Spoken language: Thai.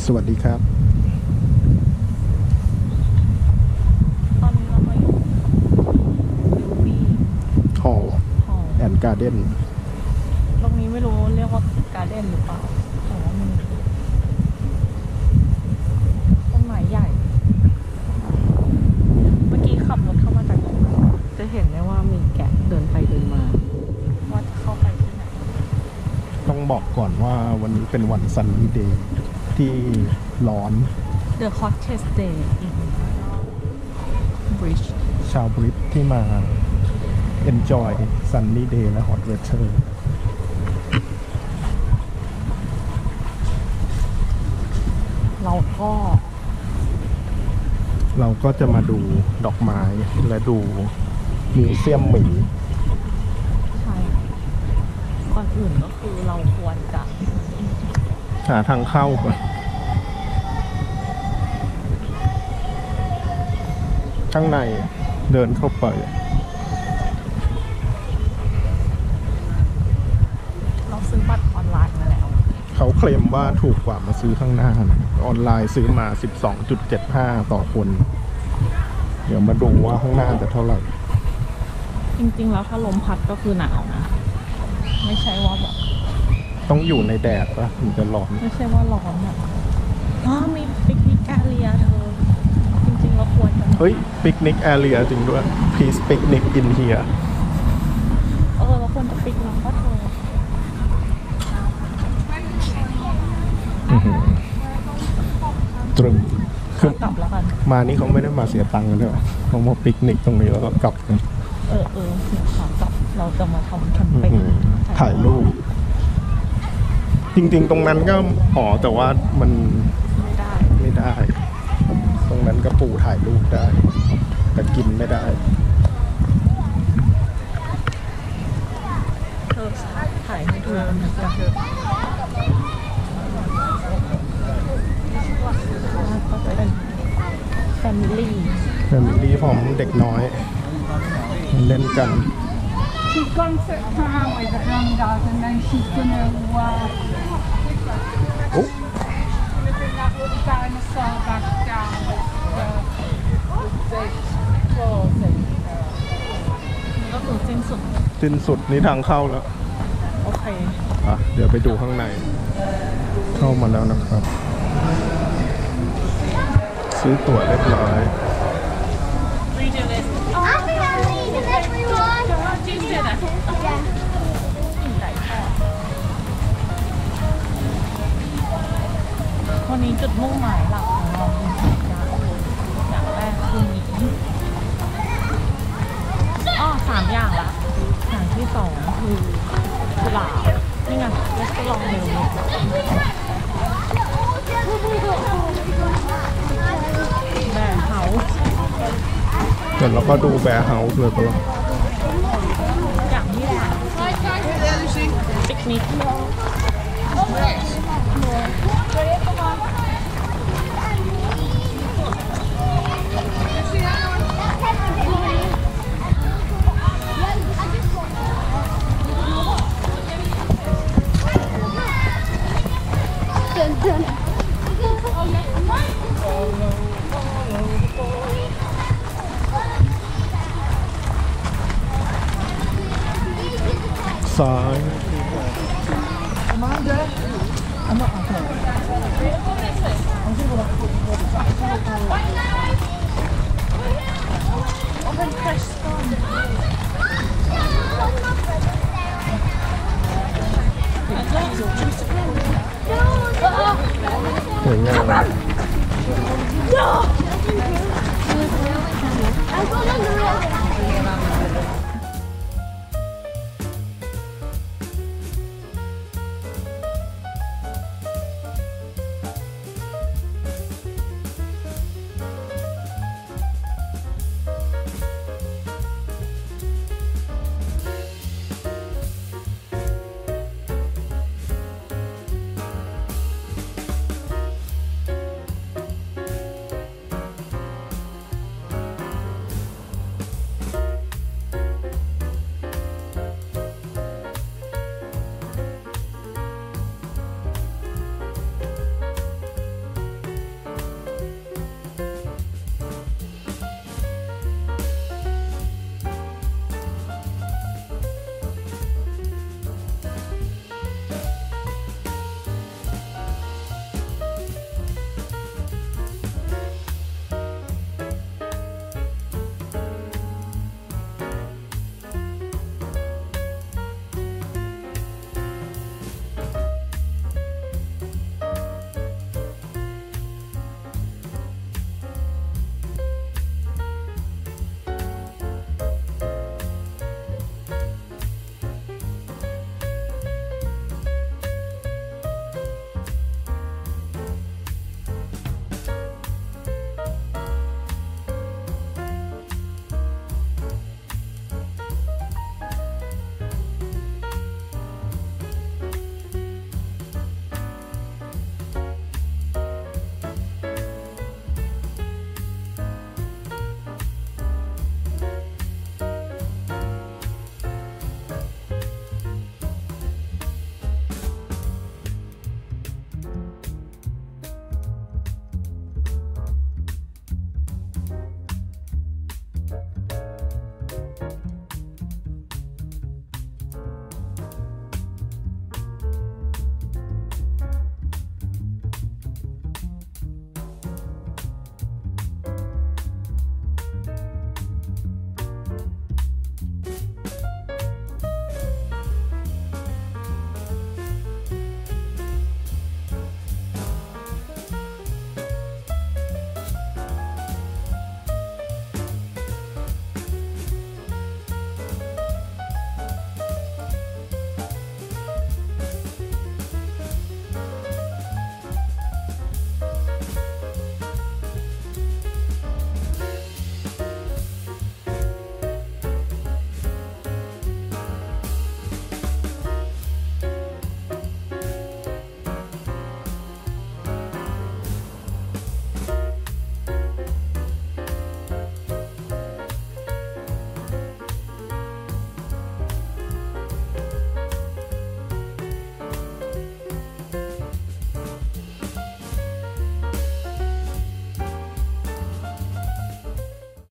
สวัสดีครับตอนนี้เรามาอยู่ยูบี้ฮอลล์แอนด์การ์เด้นตรงนี้ไม่รู้เรียกว่าการ์เด้นหรือเปล่าแต่ว่ามีต้นไม้ใหญ่เมื่อกี้ขับรถเข้ามาจากจะเห็นได้ว่ามีแกะเดินไปเดินมาว่าจะเข้าไปที่ไหนต้องบอกก่อนว่าวันนี้เป็นวันซันนี่เดย์ที่ร้อน The hottest day in Bridge ชาวบริตที่มา enjoy sunny day และ hot weather เราก็จะมาดูดอกไม้และดูมิวเซียมหมีใช่ก่อนอื่นก็คือเราควรจะหาทางเข้าก่อนข้างในเดินเข้าไปเราซื้อบัตรออนไลน์มาแล้วเขาเคลมว่าถูกกว่ามาซื้อข้างหน้านะออนไลน์ซื้อมา 12.75 ต่อคนเดี๋ยวมาดูว่าข้างหน้าจะเท่าไหร่จริงๆแล้วถ้าลมพัดก็คือหนาวนะไม่ใช่ว่าแบบต้องอยู่ในแดดปะถึงจะร้อนไม่ใช่ว่าร้อนอ่ะมีปิกนิกแอเรียเธอจริงๆเราควรจะเฮ้ยปิกนิกแอเรียจริงด้วย please picnic in here เราควรจะปิกนิกก็เธอตรึมคือกลับแล้วกันมานี่เขาไม่ได้มาเสียตังค์กันด้วยเขามาปิกนิกตรงนี้แล้วก็กลับกันขากลับเราจะมาทำแคมเปญถ่ายรูปจริงๆตรงนั้นก็แต่ว่ามันไม่ได้ตรงนั้นก็ปูถ่ายรูปได้แต่กินไม่ได้ถ่ายให้ดูกันก็จะเป็นแฟมิลี่ของเด็กน้อยเล่นกัน She's going to sit down with her hand out and then she's going to bring that little dinosaur back down with the big claws in ก็คือสิ้นสุดนี่ทางเข้าแล้วโอเคเดี๋ยวไปดูข้างในเข้ามาแล้วนะครับซื้อตั๋วเรียบร้อยวันนี้จุดมุ่งหมายหลักของเราคืออย่างแรกคือ3 อย่างละอย่างที่2คือกุหลาบนี่ไงแล้วก็ลองเร็วแบร์เฮาส์เดี๋ยวเราก็ดูแบร์เฮาส์เลยก็แล้วอย่างที่ปิกนิกซ้ายสวยงาม